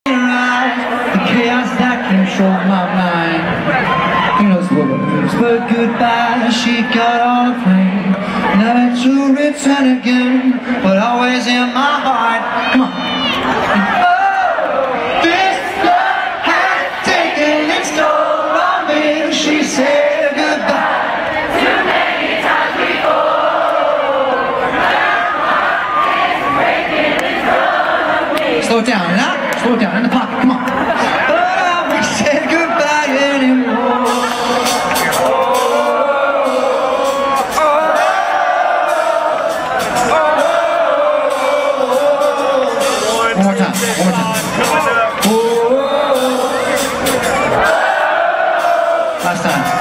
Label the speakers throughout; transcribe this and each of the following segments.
Speaker 1: The chaos that controlled my mind. Who knows what it was? But goodbye, she got on a plane, never to return again, but always in my heart. Come on. Oh, this love has taken its toll on me. She said goodbye too many times before. Her heart is breaking in front of me. Slow it down, now. Slow it down in the pocket. Come on. But I won't say goodbye anymore. One more time. One more time. Last time.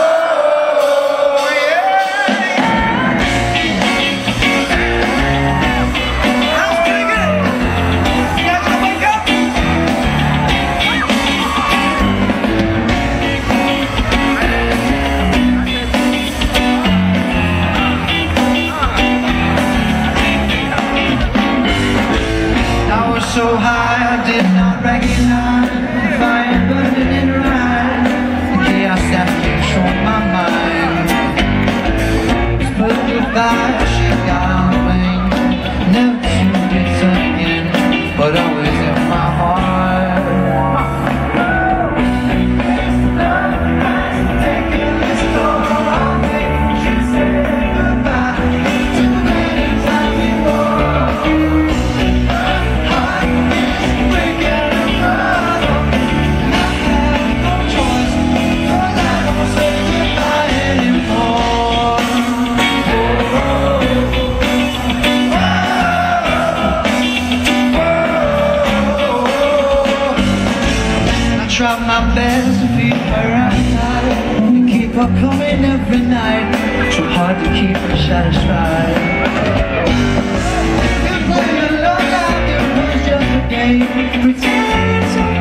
Speaker 1: So high, I did not recognize the fire burning in her eyes, the chaos that controlled my mind. But goodbye, she got on the plane, never to return again, but always in my heart. Try my best to feed her appetite and keep her coming every night. Too hard to keep her satisfied. If you play a love like it was just a game, pretend it's